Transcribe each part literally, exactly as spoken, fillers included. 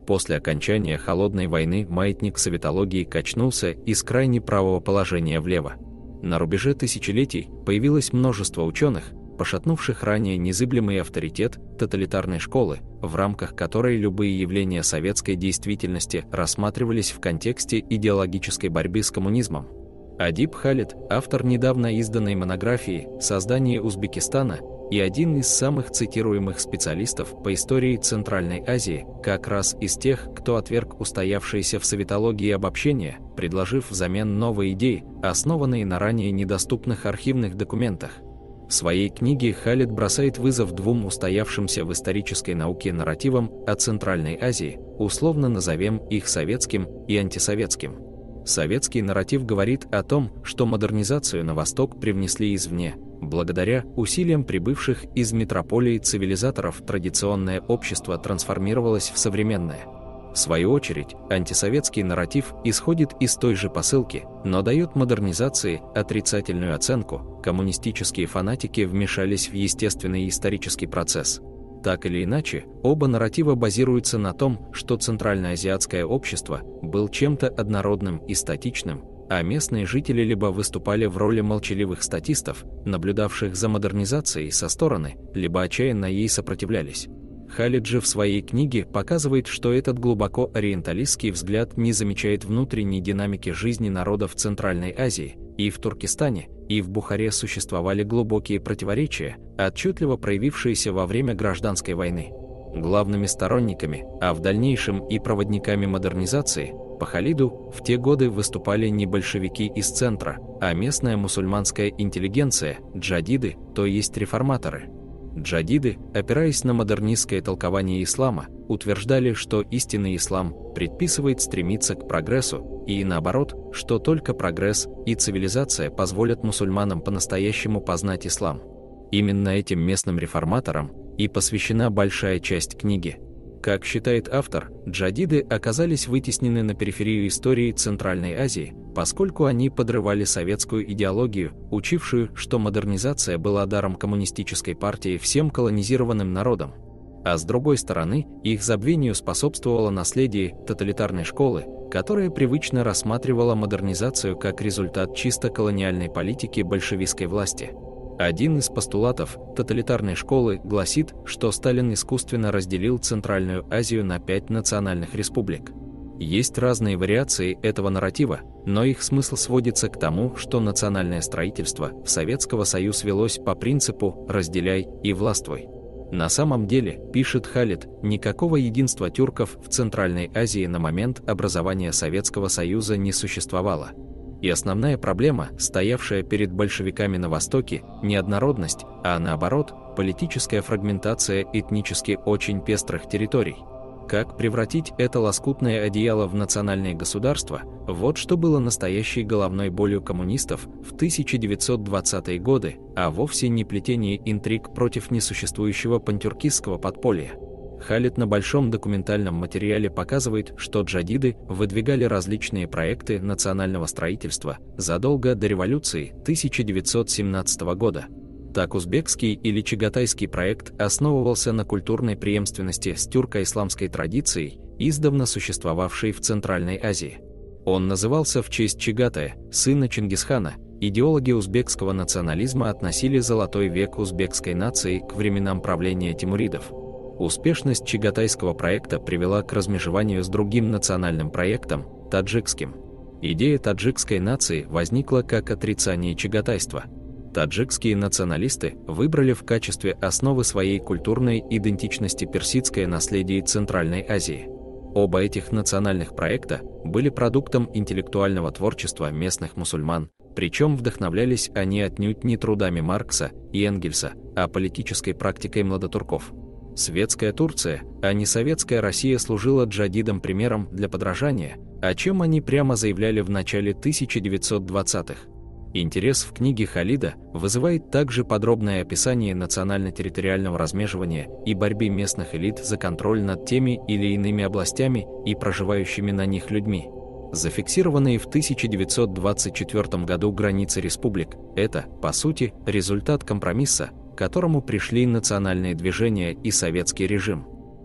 После окончания Холодной войны маятник советологии качнулся из крайне правого положения влево. На рубеже тысячелетий появилось множество ученых, пошатнувших ранее незыблемый авторитет тоталитарной школы, в рамках которой любые явления советской действительности рассматривались в контексте идеологической борьбы с коммунизмом. Адиб Халид, автор недавно изданной монографии «Создание Узбекистана» и один из самых цитируемых специалистов по истории Центральной Азии, как раз из тех, кто отверг устоявшиеся в советологии обобщения, предложив взамен новые идеи, основанные на ранее недоступных архивных документах. В своей книге Халид бросает вызов двум устоявшимся в исторической науке нарративам о Центральной Азии, условно назовем их советским и антисоветским. Советский нарратив говорит о том, что модернизацию на Восток привнесли извне, благодаря усилиям прибывших из метрополии цивилизаторов традиционное общество трансформировалось в современное. В свою очередь, антисоветский нарратив исходит из той же посылки, но дает модернизации отрицательную оценку. Коммунистические фанатики вмешались в естественный исторический процесс. Так или иначе, оба нарратива базируются на том, что центральноазиатское общество было чем-то однородным и статичным, а местные жители либо выступали в роли молчаливых статистов, наблюдавших за модернизацией со стороны, либо отчаянно ей сопротивлялись. Халид же в своей книге показывает, что этот глубоко ориенталистский взгляд не замечает внутренней динамики жизни народов Центральной Азии. И в Туркестане, и в Бухаре существовали глубокие противоречия, отчетливо проявившиеся во время гражданской войны. Главными сторонниками, а в дальнейшем и проводниками модернизации, по Халиду в те годы выступали не большевики из центра, а местная мусульманская интеллигенция, джадиды, то есть реформаторы. Джадиды, опираясь на модернистское толкование ислама, утверждали, что истинный ислам предписывает стремиться к прогрессу, и наоборот, что только прогресс и цивилизация позволят мусульманам по-настоящему познать ислам. Именно этим местным реформаторам и посвящена большая часть книги. Как считает автор, джадиды оказались вытеснены на периферию истории Центральной Азии, поскольку они подрывали советскую идеологию, учившую, что модернизация была даром коммунистической партии всем колонизированным народам. А с другой стороны, их забвению способствовало наследие тоталитарной школы, которая привычно рассматривала модернизацию как результат чисто колониальной политики большевистской власти. Один из постулатов тоталитарной школы гласит, что Сталин искусственно разделил Центральную Азию на пять национальных республик. Есть разные вариации этого нарратива, но их смысл сводится к тому, что национальное строительство в Советского Союза велось по принципу «разделяй и властвуй». На самом деле, пишет Халид, никакого единства тюрков в Центральной Азии на момент образования Советского Союза не существовало. И основная проблема, стоявшая перед большевиками на Востоке, не однородность, а наоборот, политическая фрагментация этнически очень пестрых территорий. Как превратить это лоскутное одеяло в национальное государство, вот что было настоящей головной болью коммунистов в тысяча девятьсот двадцатые годы, а вовсе не плетение интриг против несуществующего пантюркистского подполья. Халид на большом документальном материале показывает, что джадиды выдвигали различные проекты национального строительства задолго до революции тысяча девятьсот семнадцатого года. Так узбекский или чагатайский проект основывался на культурной преемственности с тюрко-исламской традицией, издавна существовавшей в Центральной Азии. Он назывался в честь Чагатая, сына Чингисхана. Идеологи узбекского национализма относили золотой век узбекской нации к временам правления тимуридов. Успешность чагатайского проекта привела к размежеванию с другим национальным проектом – таджикским. Идея таджикской нации возникла как отрицание чагатайства. Таджикские националисты выбрали в качестве основы своей культурной идентичности персидское наследие Центральной Азии. Оба этих национальных проекта были продуктом интеллектуального творчества местных мусульман, причем вдохновлялись они отнюдь не трудами Маркса и Энгельса, а политической практикой младотурков. Светская Турция, а не советская Россия служила джадидам примером для подражания, о чем они прямо заявляли в начале тысяча девятьсот двадцатых. Интерес в книге Халида вызывает также подробное описание национально-территориального размежевания и борьбы местных элит за контроль над теми или иными областями и проживающими на них людьми. Зафиксированные в тысяча девятьсот двадцать четвёртом году границы республик – это, по сути, результат компромисса, к которому пришли национальные движения и советский режим.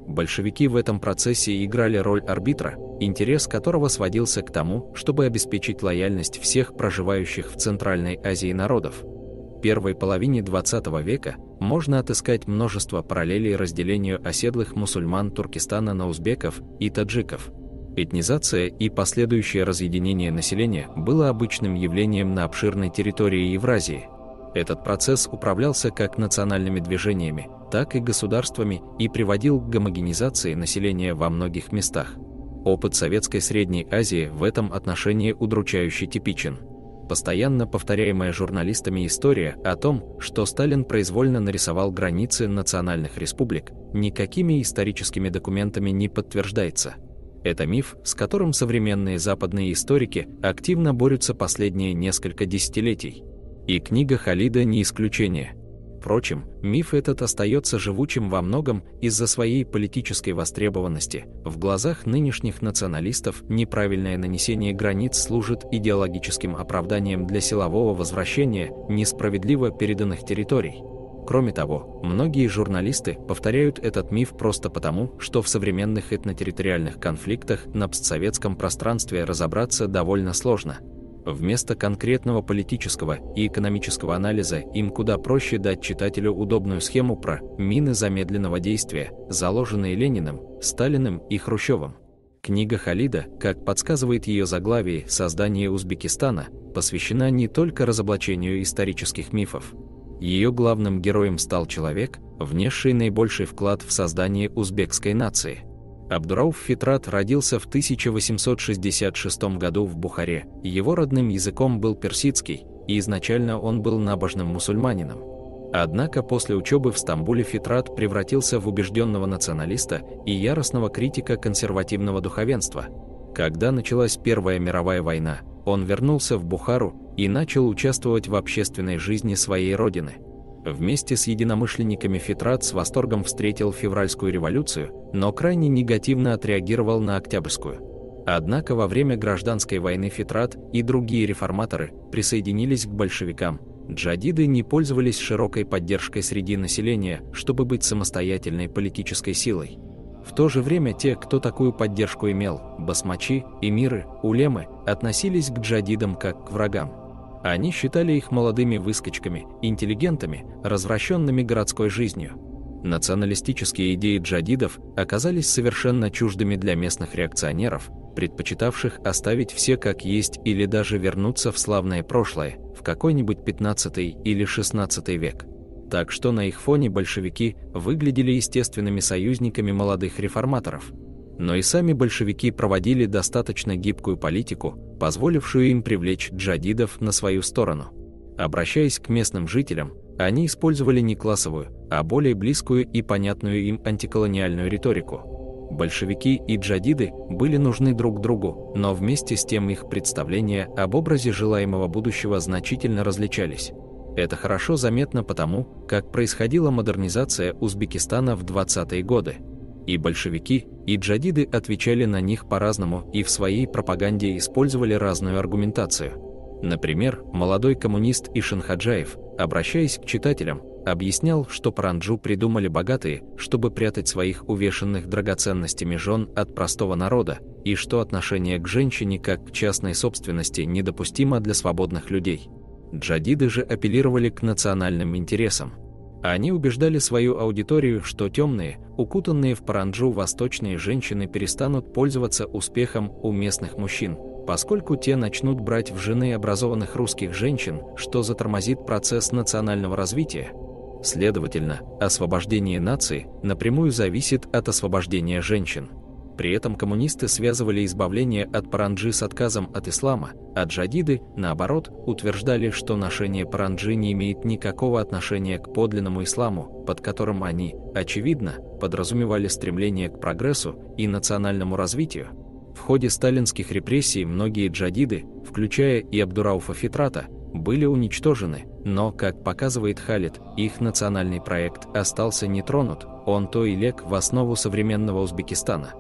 Большевики в этом процессе играли роль арбитра, интерес которого сводился к тому, чтобы обеспечить лояльность всех проживающих в Центральной Азии народов. В первой половине двадцатого века можно отыскать множество параллелей разделению оседлых мусульман Туркестана на узбеков и таджиков. Этнизация и последующее разъединение населения было обычным явлением на обширной территории Евразии. Этот процесс управлялся как национальными движениями, так и государствами и приводил к гомогенизации населения во многих местах. Опыт Советской Средней Азии в этом отношении удручающе типичен. Постоянно повторяемая журналистами история о том, что Сталин произвольно нарисовал границы национальных республик, никакими историческими документами не подтверждается. Это миф, с которым современные западные историки активно борются последние несколько десятилетий. И книга Халида не исключение. Впрочем, миф этот остается живучим во многом из-за своей политической востребованности. В глазах нынешних националистов неправильное нанесение границ служит идеологическим оправданием для силового возвращения несправедливо переданных территорий. Кроме того, многие журналисты повторяют этот миф просто потому, что в современных этнотерриториальных конфликтах на постсоветском пространстве разобраться довольно сложно. Вместо конкретного политического и экономического анализа им куда проще дать читателю удобную схему про мины замедленного действия, заложенные Лениным, Сталиным и Хрущевым. Книга Халида, как подсказывает ее заглавие «Создание Узбекистана», посвящена не только разоблачению исторических мифов. Ее главным героем стал человек, внесший наибольший вклад в создание узбекской нации. Абдурауф Фитрат родился в тысяча восемьсот шестьдесят шестом году в Бухаре. Его родным языком был персидский, и изначально он был набожным мусульманином. Однако после учебы в Стамбуле Фитрат превратился в убежденного националиста и яростного критика консервативного духовенства. Когда началась Первая мировая война, он вернулся в Бухару и начал участвовать в общественной жизни своей родины. Вместе с единомышленниками Фитрат с восторгом встретил февральскую революцию, но крайне негативно отреагировал на октябрьскую. Однако во время гражданской войны Фитрат и другие реформаторы присоединились к большевикам. Джадиды не пользовались широкой поддержкой среди населения, чтобы быть самостоятельной политической силой. В то же время те, кто такую поддержку имел, басмачи, эмиры, улемы, относились к джадидам как к врагам. Они считали их молодыми выскочками, интеллигентами, развращенными городской жизнью. Националистические идеи джадидов оказались совершенно чуждыми для местных реакционеров, предпочитавших оставить все как есть или даже вернуться в славное прошлое, в какой-нибудь пятнадцатый или шестнадцатый век. Так что на их фоне большевики выглядели естественными союзниками молодых реформаторов. Но и сами большевики проводили достаточно гибкую политику, позволившую им привлечь джадидов на свою сторону. Обращаясь к местным жителям, они использовали не классовую, а более близкую и понятную им антиколониальную риторику. Большевики и джадиды были нужны друг другу, но вместе с тем их представления об образе желаемого будущего значительно различались. Это хорошо заметно потому, как происходила модернизация Узбекистана в двадцатые годы. И большевики, и джадиды отвечали на них по-разному и в своей пропаганде использовали разную аргументацию. Например, молодой коммунист Ишан Хаджаев, обращаясь к читателям, объяснял, что паранджу придумали богатые, чтобы прятать своих увешанных драгоценностями жен от простого народа, и что отношение к женщине как к частной собственности недопустимо для свободных людей. Джадиды же апеллировали к национальным интересам. Они убеждали свою аудиторию, что темные, укутанные в паранджу восточные женщины перестанут пользоваться успехом у местных мужчин, поскольку те начнут брать в жены образованных русских женщин, что затормозит процесс национального развития. Следовательно, освобождение нации напрямую зависит от освобождения женщин. При этом коммунисты связывали избавление от паранджи с отказом от ислама, а джадиды, наоборот, утверждали, что ношение паранджи не имеет никакого отношения к подлинному исламу, под которым они, очевидно, подразумевали стремление к прогрессу и национальному развитию. В ходе сталинских репрессий многие джадиды, включая и Абдурауфа Фитрата, были уничтожены, но, как показывает Халид, их национальный проект остался нетронут, он то и лег в основу современного Узбекистана.